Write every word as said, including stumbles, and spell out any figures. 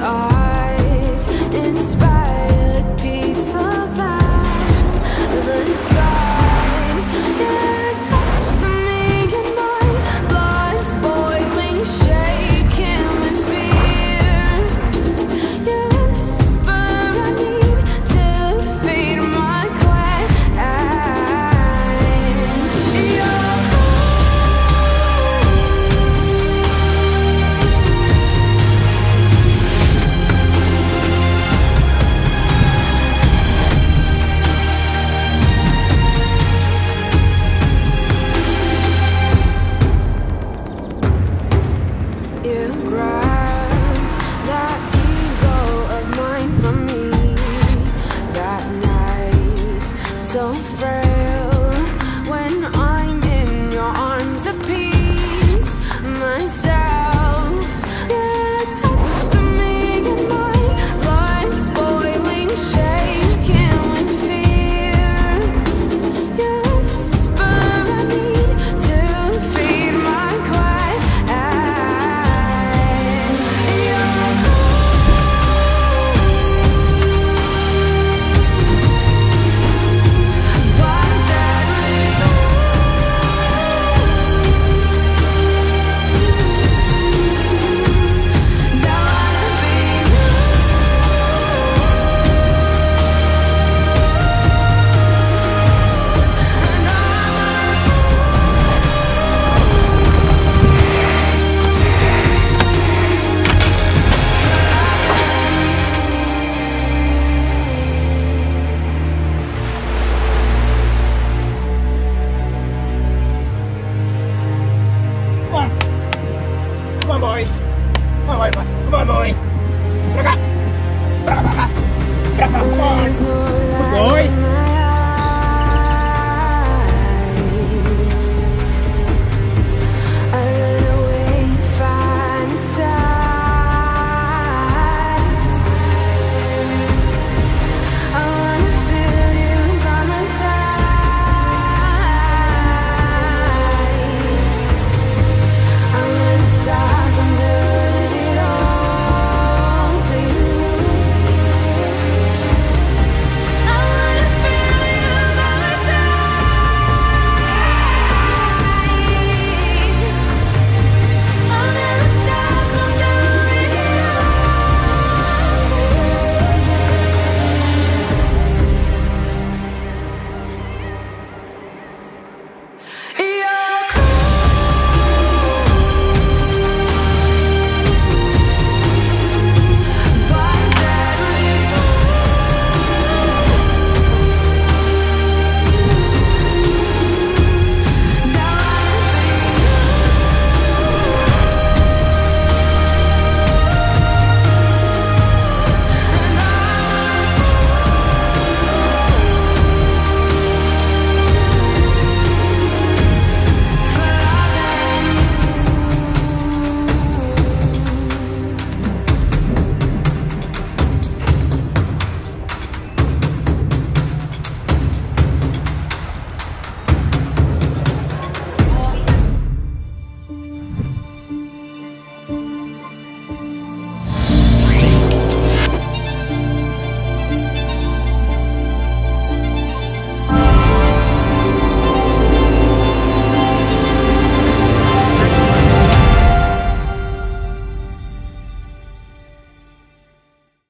art, inspired piece of violence. God, it touched me and my blood's boiling, shaking with fear. You whisper I need to feed my quench. You're You grabbed that ego of mine from me that night, so frail. When I'm in your arms, at peace myself. You touched me and my blood's boiling, shaking with fear. You whisper I need to feed my quiet. Come on. Come on, boy. Come on, boy. Come on, boy. Look up. Come on. Come on. Good boy.